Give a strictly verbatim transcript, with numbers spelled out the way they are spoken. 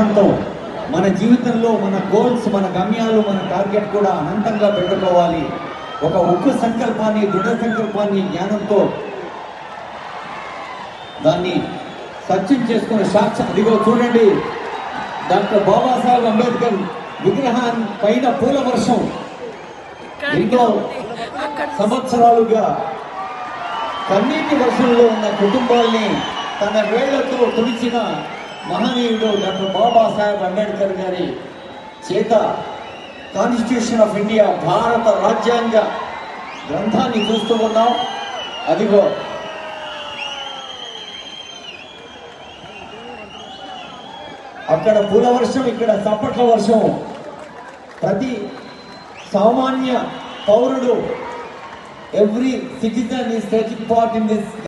జ్ఞానంతో మన జీవితంలో మన గోల్స్, మన గమ్యాలు, మన టార్గెట్ కూడా అనంతంగా పెట్టుకోవాలి. ఒక ఉక్కు సంకల్పాన్ని, దృఢ సంకల్పాన్ని జ్ఞానంతో దాన్ని సత్యం చేసుకునే సాక్షి అదిగో చూడండి, డాక్టర్ బాబాసాహెబ్ అంబేద్కర్ విగ్రహాన్ని పైన పూల వర్షం ఎన్నో సంవత్సరాలుగా కన్నీటి వర్షంలో ఉన్న కుటుంబాల్ని తన వేళ్లతో తుడిచిన మహనీయుడు డాక్టర్ బాబాసాహెబ్ అంబేద్కర్ గారి చేత కాన్స్టిట్యూషన్ ఆఫ్ ఇండియా, భారత రాజ్యాంగ గ్రంథాన్ని చూస్తూ ఉన్నాం. అదిగో అక్కడ పూల వర్షం, ఇక్కడ చప్పట్ల వర్షం. ప్రతి సామాన్య పౌరుడు, every citizen is taking part in this